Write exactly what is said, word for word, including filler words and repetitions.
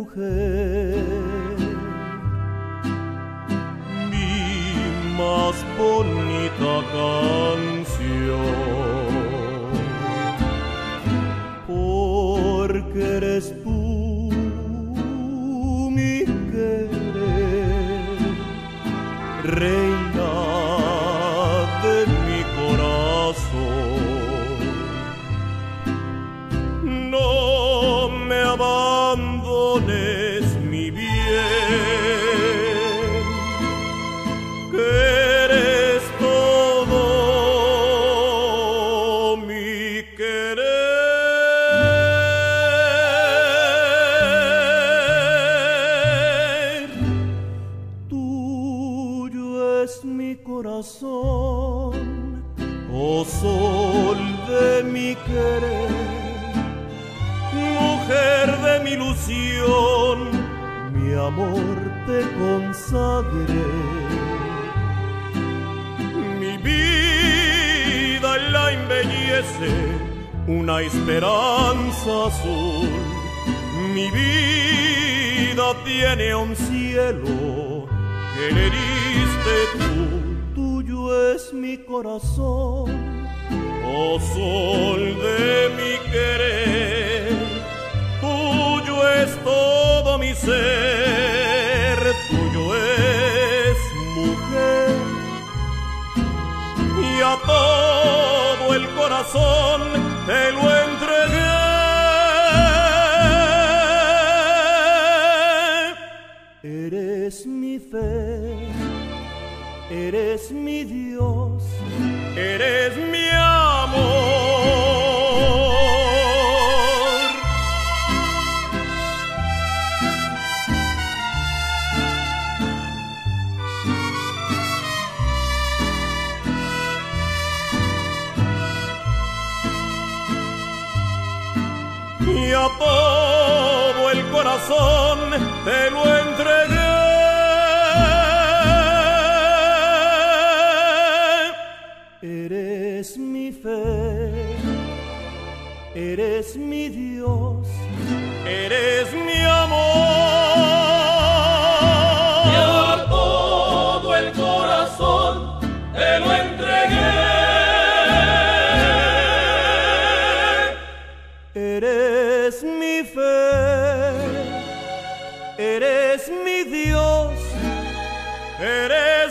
mujer, mi más bonita canción, porque eres tú mi querer, reina de mi corazón. No me abandones, mi bien, que eres todo mi querer. Tuyo es mi corazón, oh sol de mi querer, mujer de mi ilusión, mi amor te consagré. Mi vida la embellece una esperanza azul, mi vida tiene un cielo que le diste tú. Tuyo es mi corazón, oh sol de mi querer, tuyo es todo mi ser, tuyo es mujer, y a todo el corazón te lo entregué. Eres mi fe, eres mi Dios, eres mi amor. Y a todo el corazón te lo entregué. Eres mi fe, eres mi Dios, eres mi amor. Y a todo el corazón te lo entregué. Eres mi fe, eres mi Dios, eres